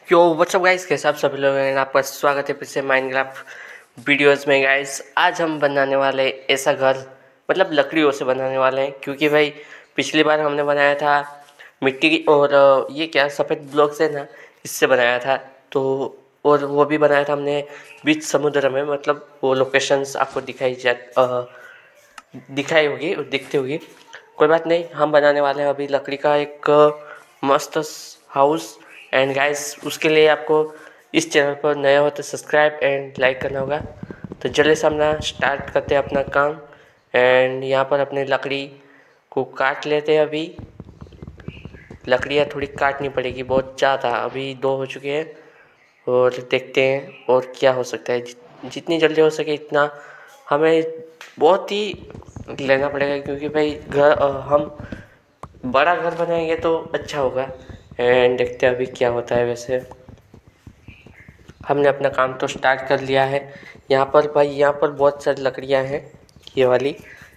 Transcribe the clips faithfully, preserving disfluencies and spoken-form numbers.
यो WhatsApp guys, कैसे आप सभी लोग हैं। आपका स्वागत है फिर से माइनक्राफ्ट वीडियोस में। गाइस आज हम बनाने वाले ऐसा घर, मतलब लकड़ियों से बनाने वाले हैं, क्योंकि भाई पिछली बार हमने बनाया था मिट्टी की और ये क्या सफ़ेद ब्लॉक से ना, इससे बनाया था। तो और वो भी बनाया था हमने बीच समुद्र में, मतलब वो लोकेशंस आपको दिखाई जा दिखाई होगी और दिखती होगी। कोई बात नहीं, हम बनाने वाले हैं अभी लकड़ी का एक मस्त हाउस। एंड गाइस उसके लिए आपको इस चैनल पर नया हो तो सब्सक्राइब एंड लाइक करना होगा। तो जल्दी से हम स्टार्ट करते हैं अपना काम। एंड यहाँ पर अपनी लकड़ी को काट लेते हैं। अभी लकड़ियाँ थोड़ी काटनी पड़ेगी बहुत ज़्यादा, अभी दो हो चुके हैं और देखते हैं और क्या हो सकता है। जितनी जल्दी हो सके इतना हमें बहुत ही लेना पड़ेगा, क्योंकि भाई घर हम बड़ा घर बनाएंगे तो अच्छा होगा। एंड देखते हैं अभी क्या होता है। वैसे हमने अपना काम तो स्टार्ट कर लिया है। यहाँ पर भाई यहाँ पर बहुत सारी लकड़ियाँ हैं ये वाली,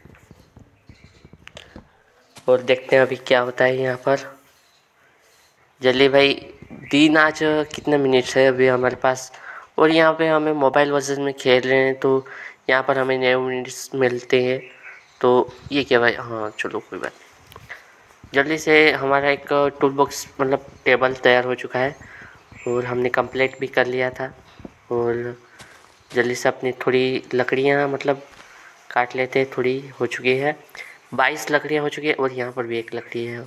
और देखते हैं अभी क्या होता है यहाँ पर। जल्दी भाई, दिन आज कितने मिनट्स है अभी हमारे पास, और यहाँ पे हमें मोबाइल वर्जन में खेल रहे हैं तो यहाँ पर हमें नए मिनट्स मिलते हैं। तो ये क्या भाई, हाँ चलो कोई बात नहीं। जल्दी से हमारा एक टूल बॉक्स मतलब टेबल तैयार हो चुका है और हमने कंप्लीट भी कर लिया था। और जल्दी से अपनी थोड़ी लकड़ियाँ मतलब काट लेते हैं। थोड़ी हो चुकी है, बाईस लकड़ियाँ हो चुकी है, और यहाँ पर भी एक लकड़ी है।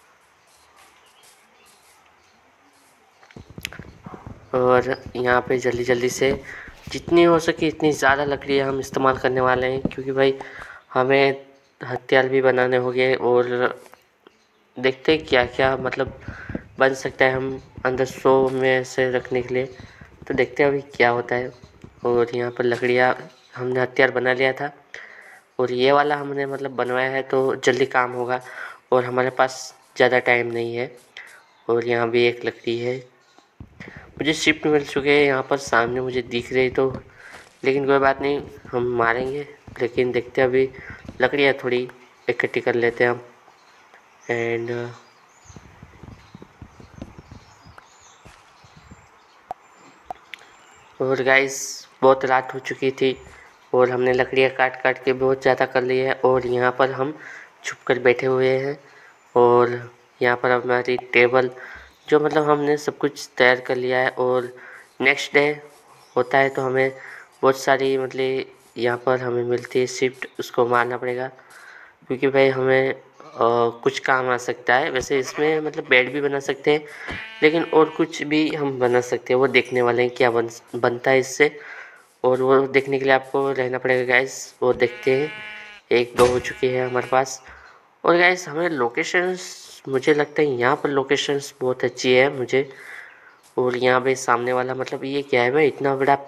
और यहाँ पे जल्दी जल्दी से जितनी हो सके इतनी ज़्यादा लकड़ियाँ हम इस्तेमाल करने वाले हैं, क्योंकि भाई हमें हथियार भी बनाने होंगे। और देखते हैं क्या क्या मतलब बन सकता है हम अंदर शो में से रखने के लिए। तो देखते हैं अभी क्या होता है। और यहाँ पर लकड़ियाँ हमने हथियार बना लिया था, और ये वाला हमने मतलब बनवाया है तो जल्दी काम होगा, और हमारे पास ज़्यादा टाइम नहीं है। और यहाँ भी एक लकड़ी है, मुझे शिफ्ट मिल चुके हैं यहाँ पर सामने मुझे दिख रही तो, लेकिन कोई बात नहीं हम मारेंगे। लेकिन देखते हैं अभी लकड़ियाँ थोड़ी इकट्ठी कर लेते हैं हम। एंड और गाइस बहुत रात हो चुकी थी और हमने लकड़ियाँ काट काट के बहुत ज़्यादा कर ली है। और यहाँ पर हम छुप कर बैठे हुए हैं, और यहाँ पर हमारी टेबल जो मतलब हमने सब कुछ तैयार कर लिया है। और नेक्स्ट डे होता है तो हमें बहुत सारी मतलब यहाँ पर हमें मिलती है शिफ्ट, उसको मारना पड़ेगा, क्योंकि भाई हमें आ, कुछ काम आ सकता है। वैसे इसमें मतलब बेड भी बना सकते हैं, लेकिन और कुछ भी हम बना सकते हैं, वो देखने वाले हैं क्या बन बनता है इससे। और वो देखने के लिए आपको रहना पड़ेगा गाइस। वो देखते हैं, एक दो हो चुकी है हमारे पास। और गाइस हमें लोकेशंस, मुझे लगता है यहाँ पर लोकेशंस बहुत अच्छी है मुझे। और यहाँ पे सामने वाला मतलब ये क्या है भाई, इतना बड़ा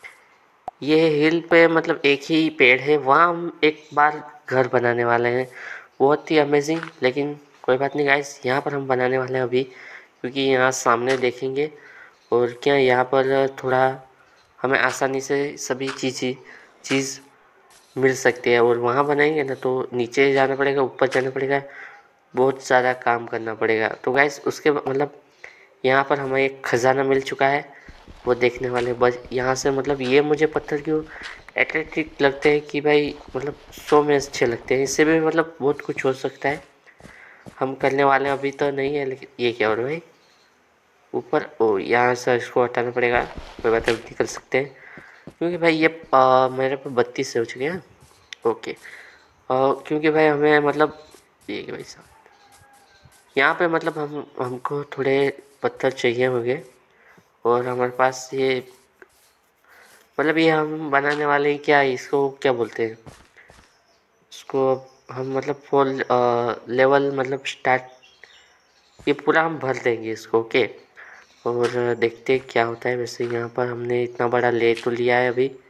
ये हिल पे मतलब एक ही पेड़ है, वहाँ हम एक बार घर बनाने वाले हैं, बहुत ही अमेजिंग। लेकिन कोई बात नहीं गाइस, यहाँ पर हम बनाने वाले हैं अभी, क्योंकि यहाँ सामने देखेंगे और क्या यहाँ पर थोड़ा हमें आसानी से सभी चीज़ चीज़ मिल सकती है। और वहाँ बनाएंगे ना तो नीचे जाना पड़ेगा, ऊपर जाना पड़ेगा, बहुत ज़्यादा काम करना पड़ेगा। तो गाइस उसके मतलब यहाँ पर हमें एक ख़जाना मिल चुका है, वो देखने वाले बस यहाँ से मतलब ये मुझे पत्थर क्यों एट्रैक्टिव लगते हैं कि भाई मतलब शो में अच्छे लगते हैं। इससे भी मतलब बहुत कुछ हो सकता है, हम करने वाले हैं अभी तो नहीं है। लेकिन ये क्या हो रहा है भाई ऊपर, ओ यहाँ से इसको हटाना पड़ेगा। कोई बात नहीं, निकल सकते हैं, क्योंकि भाई ये आ, मेरे पे बत्तीस से हो चुके हैं। ओके, आ, क्योंकि भाई हमें मतलब ये भाई साहब यहाँ पे मतलब हम हमको थोड़े पत्थर चाहिए होंगे। और हमारे पास ये मतलब ये हम बनाने वाले हैं, क्या इसको क्या बोलते हैं, इसको हम मतलब फुल लेवल मतलब स्टार्ट ये पूरा हम भर देंगे इसको। ओके, और देखते हैं क्या होता है। वैसे यहाँ पर हमने इतना बड़ा ले तो लिया है अभी,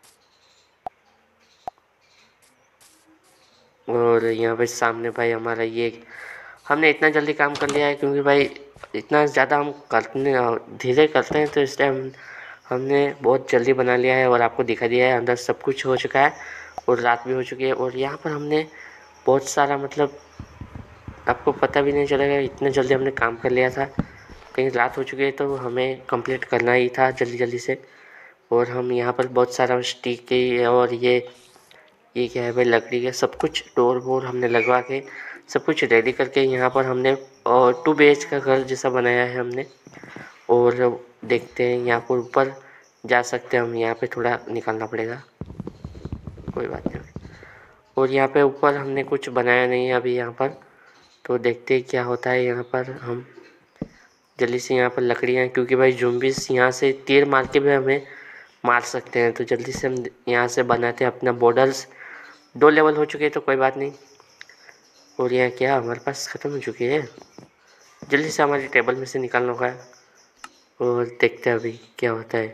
और यहाँ पे सामने भाई हमारा ये हमने इतना जल्दी काम कर लिया है, क्योंकि भाई इतना ज़्यादा हम करने धीरे करते हैं तो इस टाइम हमने बहुत जल्दी बना लिया है और आपको दिखा दिया है। अंदर सब कुछ हो चुका है और रात भी हो चुकी है। और यहाँ पर हमने बहुत सारा मतलब आपको पता भी नहीं चलेगा इतने जल्दी हमने काम कर लिया था। कहीं रात हो चुकी है तो हमें कंप्लीट करना ही था जल्दी जल्दी से। और हम यहाँ पर बहुत सारा स्टिक के और ये ये क्या है भाई, लकड़ी के सब कुछ डोर वोर हमने लगवा के सब कुछ रेडी करके यहाँ पर हमने और टू बी एच का घर जैसा बनाया है हमने। और देखते हैं यहाँ पर ऊपर जा सकते हैं हम, यहाँ पे थोड़ा निकालना पड़ेगा, कोई बात नहीं। और यहाँ पे ऊपर हमने कुछ बनाया नहीं है अभी यहाँ पर, तो देखते हैं क्या होता है। यहाँ पर हम जल्दी से यहाँ पर लकड़ियाँ, क्योंकि भाई ज़ॉम्बीज़ यहाँ से तीर मार के भी हमें मार सकते हैं, तो जल्दी से हम यहाँ से बनाते हैं अपना बॉर्डर्स। दो लेवल हो चुके हैं तो कोई बात नहीं। और यहाँ क्या हमारे पास ख़त्म हो चुकी है, जल्दी से हमारी टेबल में से निकालना होगा। और देखते हैं अभी क्या होता है।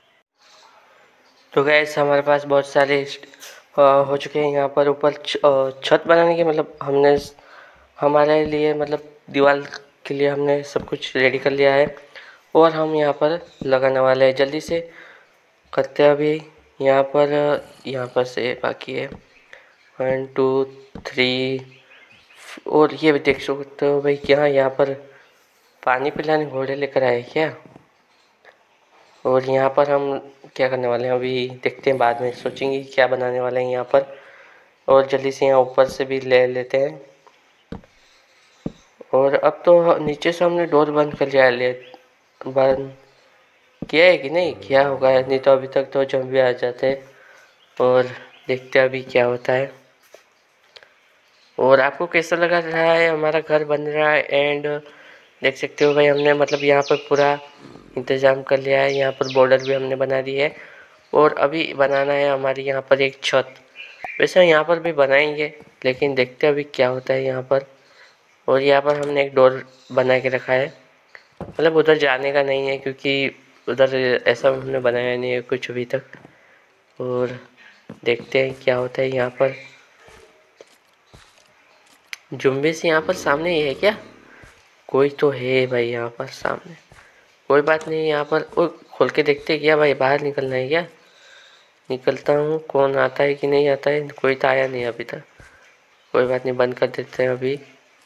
तो गैस हमारे पास बहुत सारे हो चुके हैं यहाँ पर ऊपर छत बनाने के, मतलब हमने हमारे लिए मतलब दीवार के लिए हमने सब कुछ रेडी कर लिया है। और हम यहाँ पर लगाने वाले हैं, जल्दी से करते हैं अभी। यहाँ पर यहाँ पर से बाकी है वन टू थ्री। और ये भी देख सकते हो भाई, क्या यहाँ पर पानी पिलाने घोड़े लेकर आए क्या। और यहाँ पर हम क्या करने वाले हैं अभी देखते हैं, बाद में सोचेंगे क्या बनाने वाले हैं यहाँ पर। और जल्दी से यहाँ ऊपर से भी ले लेते हैं। और अब तो नीचे से हमने डोर बंद कर लिया है, बंद किया है कि नहीं किया होगा, नहीं तो अभी तक तो ज़ॉम्बी आ जाते हैं। और देखते हैं अभी क्या होता है। और आपको कैसा लगा रहा है हमारा घर बन रहा है। एंड देख सकते हो भाई, हमने मतलब यहाँ पर पूरा इंतज़ाम कर लिया है, यहाँ पर बॉर्डर भी हमने बना दी है। और अभी बनाना है हमारी यहाँ पर एक छत, वैसे यहाँ पर भी बनाएंगे, लेकिन देखते हैं अभी क्या होता है यहाँ पर। और यहाँ पर हमने एक डोर बना के रखा है, मतलब उधर जाने का नहीं है, क्योंकि उधर ऐसा हमने बनाया नहीं है कुछ अभी तक। और देखते हैं क्या होता है यहाँ पर। ज़ॉम्बीज़ यहाँ पर सामने ही है क्या, कोई तो है भाई यहाँ पर सामने। कोई बात नहीं, यहाँ पर ओ खोल के देखते क्या भाई, बाहर निकलना है क्या। निकलता हूँ, कौन आता है कि नहीं आता है, कोई तो आया नहीं अभी तक। कोई बात नहीं, बंद कर देते हैं अभी।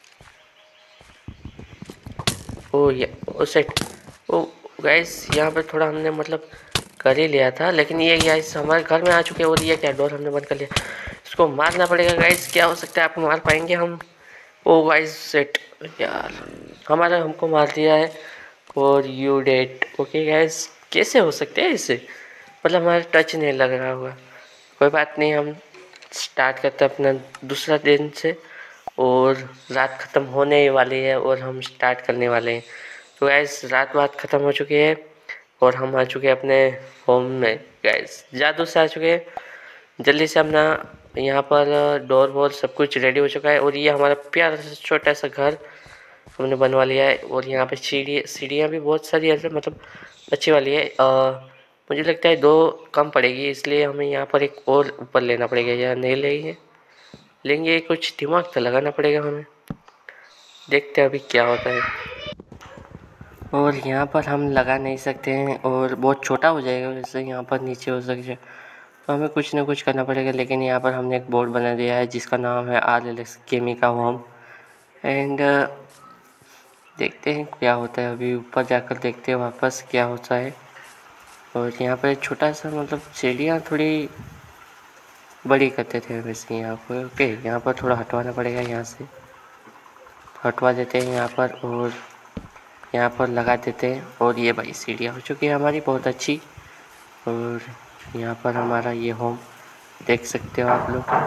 ओ ये ओ सेट ओ गाइस, यहाँ पर थोड़ा हमने मतलब कर ही लिया था, लेकिन ये गाइस हमारे घर में आ चुके हैं। और ये क्या डोर हमने बंद कर लिया, इसको मारना पड़ेगा गाइस। क्या हो सकता है, आपको मार पाएंगे हम। ओ गाइस सेट यार, हमारा हमको मार दिया है। और यू डेट ओके गाइस, कैसे हो सकते हैं इसे, मतलब हमारा टच नहीं लग रहा होगा। कोई बात नहीं, हम स्टार्ट करते हैं अपना दूसरा दिन से। और रात ख़त्म होने ही वाली है और हम स्टार्ट करने वाले हैं। तो गाइस रात बात ख़त्म हो चुकी है और हम आ चुके हैं अपने होम में। गाइस जादू से आ चुके हैं। जल्दी से अपना यहाँ पर डोर वोर सब कुछ रेडी हो चुका है। और ये हमारा प्यारा सा छोटा सा घर हमने बनवा लिया है। और यहाँ पे सीढ़ी सीढ़ियाँ भी बहुत सारी है, मतलब अच्छी वाली है। आ, मुझे लगता है दो कम पड़ेगी, इसलिए हमें यहाँ पर एक और ऊपर लेना पड़ेगा, या नहीं लेंगे लेंगे कुछ दिमाग तो लगाना पड़ेगा हमें। देखते हैं अभी क्या होता है। और यहाँ पर हम लगा नहीं सकते हैं और बहुत छोटा हो जाएगा, वैसे यहाँ पर नीचे हो सकता है, तो हमें कुछ ना कुछ करना पड़ेगा। लेकिन यहाँ पर हमने एक बोर्ड बना दिया है जिसका नाम है आर एल एक्स गेमिंग का होम। एंड देखते हैं क्या होता है, अभी ऊपर जाकर देखते हैं वापस क्या होता है। और यहाँ पर छोटा सा मतलब सीढ़ियाँ थोड़ी बड़ी करते थे वैसे यहाँ पर। ओके, यहाँ पर थोड़ा हटवाना पड़ेगा, यहाँ से हटवा देते हैं यहाँ पर और यहाँ पर लगा देते हैं। और ये भाई सीढ़ियाँ हो चुकी है हमारी बहुत अच्छी। और यहाँ पर हमारा ये होम देख सकते हो आप लोग।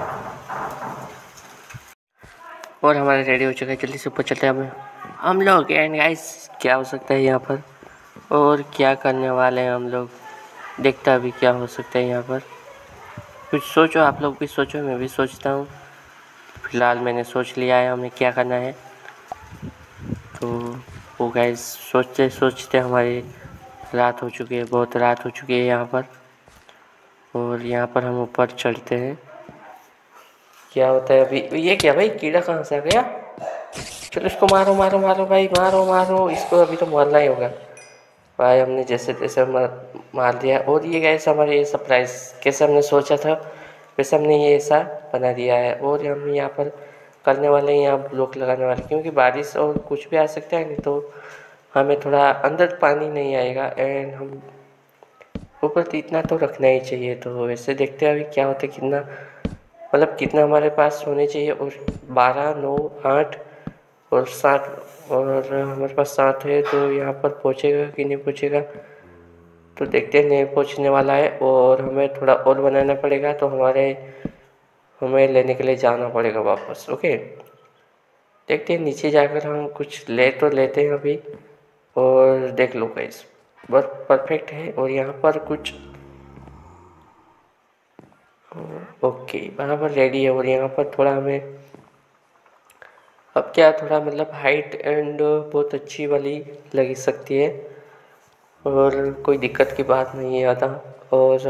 और हमारे रेडी हो चुका है, जल्दी से ऊपर चलते हैं हम हम लोग। एंड गाइस क्या हो सकता है यहाँ पर और क्या करने वाले हैं हम लोग, देखता अभी क्या हो सकता है यहाँ पर। कुछ सोचो, आप लोग भी सोचो, मैं भी सोचता हूँ। फिलहाल मैंने सोच लिया है हमें क्या करना है। तो वो गाइस सोचते सोचते हमारी रात हो चुकी है, बहुत रात हो चुकी है यहाँ पर। और यहाँ पर हम ऊपर चढ़ते हैं, क्या होता है अभी। ये क्या भाई, कीड़ा कहाँ से आ गया। चलो इसको मारो मारो मारो भाई, मारो मारो इसको, अभी तो मारना ही होगा भाई। हमने जैसे तैसे मार मार दिया। और ये गाइस हमारे ये सरप्राइज़ कैसे हमने सोचा था वैसे हमने ये ऐसा बना दिया है। और हम यहाँ पर करने वाले हैं, यहाँ ब्लॉक लगाने वाले, क्योंकि बारिश और कुछ भी आ सकता है, नहीं तो हमें थोड़ा अंदर पानी नहीं आएगा एंड हम ऊपर तो इतना तो रखना ही चाहिए। तो वैसे देखते हैं अभी क्या होता है, कितना मतलब कितना हमारे पास होने चाहिए। और बारह नौ आठ और सात, और हमारे पास सात है तो यहाँ पर पहुँचेगा कि नहीं पहुँचेगा, तो देखते हैं। नहीं पहुँचने वाला है और हमें थोड़ा और बनाना पड़ेगा, तो हमारे हमें लेने के लिए जाना पड़ेगा वापस। ओके, देखते हैं नीचे जाकर हम कुछ ले तो लेते हैं अभी। और देख लो गाइस, बस परफेक्ट है। और यहाँ पर कुछ ओके बराबर रेडी है। और यहाँ पर थोड़ा हमें अब क्या थोड़ा मतलब हाइट एंड बहुत अच्छी वाली लग सकती है और कोई दिक्कत की बात नहीं है ज़्यादा। और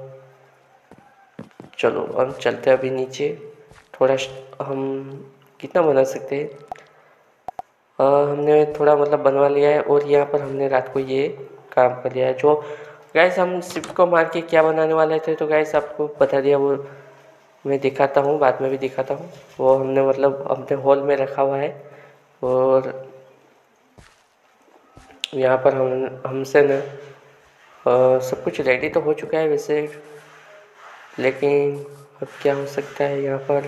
चलो हम चलते हैं अभी नीचे। थोड़ा हम कितना बना सकते हैं, आ, हमने थोड़ा मतलब बनवा लिया है। और यहाँ पर हमने रात को ये काम कर लिया है। जो गैस हम शिफ्ट को मार के क्या बनाने वाले थे, तो गैस आपको बता दिया, वो मैं दिखाता हूँ, बाद में भी दिखाता हूँ। वो हमने मतलब अपने हॉल में रखा हुआ है। और यहाँ पर हम हमसे न सब कुछ रेडी तो हो चुका है वैसे, लेकिन अब क्या हो सकता है यहाँ पर।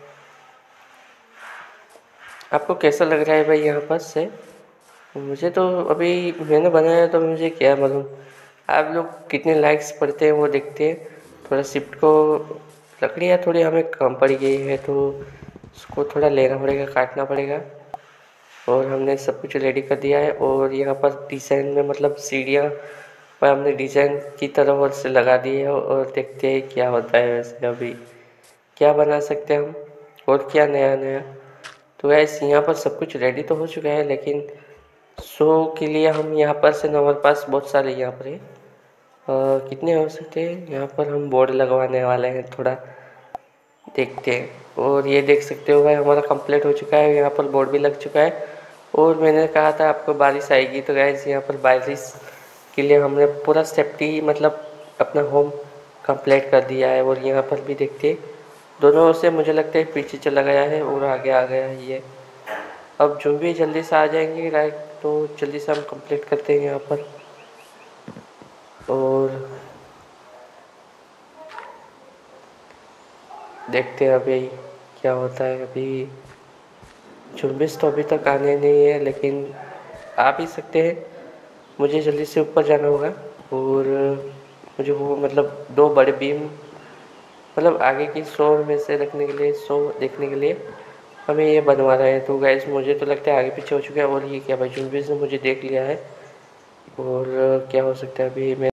आपको कैसा लग रहा है भाई यहाँ पर से? मुझे तो अभी मैंने बनाया तो मुझे क्या मालूम, आप लोग कितने लाइक्स पढ़ते हैं वो देखते हैं। थोड़ा शिफ्ट को लकड़ियाँ थोड़ी हमें कम पड़ गई है तो उसको थोड़ा लेना पड़ेगा, काटना पड़ेगा। और हमने सब कुछ रेडी कर दिया है। और यहाँ पर डिज़ाइन में मतलब सीढ़ियाँ पर हमने डिज़ाइन की तरफ और से लगा दी है। और देखते हैं क्या होता है। वैसे अभी क्या बना सकते हैं हम और क्या नया नया। तो ऐसे यहाँ पर सब कुछ रेडी तो हो चुका है, लेकिन शो के लिए हम यहाँ पर से हमारे पास बहुत सारे यहाँ पर है, अ, कितने हो सकते हैं। यहाँ पर हम बोर्ड लगवाने वाले हैं, थोड़ा देखते हैं। और ये देख सकते हो भाई हमारा कंप्लीट हो चुका है, यहाँ पर बोर्ड भी लग चुका है। और मैंने कहा था आपको बारिश आएगी, तो गाइस यहाँ पर बारिश के लिए हमने पूरा सेफ्टी मतलब अपना होम कंप्लीट कर दिया है। और यहाँ पर भी देखते दोनों से मुझे लगता है पीछे चला गया है और आगे आ गया है ये। अब जो भी जल्दी से आ जाएंगे राइट, तो जल्दी से हम कंप्लीट करते हैं यहाँ पर। और देखते हैं अभी क्या होता है। अभी जुम्बिस तो अभी तक आने नहीं है, लेकिन आ भी सकते हैं। मुझे जल्दी से ऊपर जाना होगा और मुझे वो मतलब दो बड़े बीम मतलब आगे की शो में से रखने के लिए, शो देखने के लिए हमें ये बनवा रहे हैं। तो गैस मुझे तो लगता है आगे पीछे हो चुका है। और ये क्या भाई जुम्बिस ने मुझे देख लिया है। और क्या हो सकता है अभी मैं